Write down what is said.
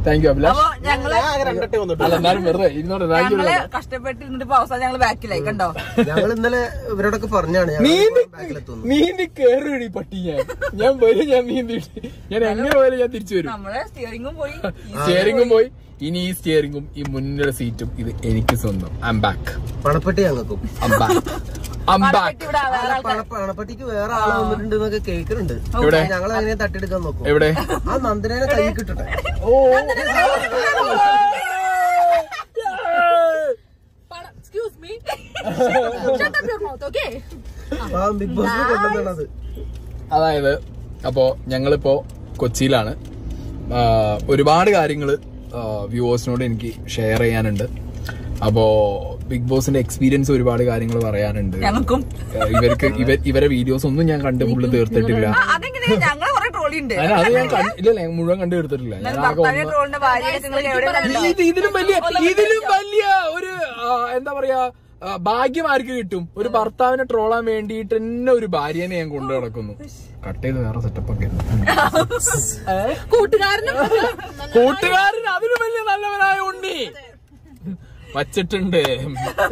Thank you Abhilash. ഞങ്ങള് വെറുതെ ഇരുന്നോട്ടെ. കഷ്ടപ്പെട്ടിരുന്നിട്ട് അവസാനം ഞങ്ങള് ബാക്കിലായി കണ്ടോ. ഞങ്ങൾ ഇന്നലെ ഇവരോടൊക്കെ പറഞ്ഞാണ് നീന്തി കേറി പട്ടി. ഞാൻ വരും, ഞാൻ നീന്തി, ഞാൻ എങ്ങനെ പോയാലും ഞാൻ തിരിച്ചു വരും. നമ്മളെ സ്റ്റിയറിംഗും പോയി. ഇനി ഈ സ്റ്റിയറിംഗും ഈ മുന്നിലെ സീറ്റും ഇത് എനിക്ക് സ്വന്തം. ഐം ബാക്ക്. പണപ്പെട്ടി ഞങ്ങൾക്കും പണപ്പെട്ടിക്ക് വേറെ ആള് വന്നിട്ടുണ്ട് എന്നൊക്കെ കേൾക്കുന്നുണ്ട്. ഞങ്ങൾ അതിനെ തട്ടിയെടുക്കാൻ നോക്കും. എവിടെ? ആ നന്ദനെ കൈ കിട്ടട്ടെ. ബിഗ് ബോസ് കൊണ്ടുവന്നത്. അതായത് അപ്പോ ഞങ്ങളിപ്പോ കൊച്ചിയിലാണ്. ഒരുപാട് കാര്യങ്ങള് വ്യൂവേഴ്സിനോട് എനിക്ക് ഷെയർ ചെയ്യാനുണ്ട്. അപ്പോ ബിഗ് ബോസിന്റെ എക്സ്പീരിയൻസ് ഒരുപാട് കാര്യങ്ങൾ പറയാനുണ്ട്. ഇവരെ വീഡിയോസ് ഒന്നും ഞാൻ കണ്ട് ഫുള്ള് തീർത്തിട്ടില്ല. അത് ഞാൻ മുഴുവൻ കണ്ടു തീർത്തിട്ടില്ല. ഇതിലും വലിയ ഒരു എന്താ പറയാ ഭാഗ്യം ആർക്ക് കിട്ടും? ഒരു ഭർത്താവിനെ ട്രോളാൻ വേണ്ടിയിട്ട് തന്നെ ഒരു ഭാര്യനെ ഞാൻ കൊണ്ടു നടക്കുന്നു. കട്ട് ചെയ്ത് വേറെ സെറ്റപ്പ് ഒക്കെ. കൂട്ടുകാരൻ അതിലും വലിയ നല്ലവനായ ഉണ്ണി വച്ചിട്ടുണ്ട്.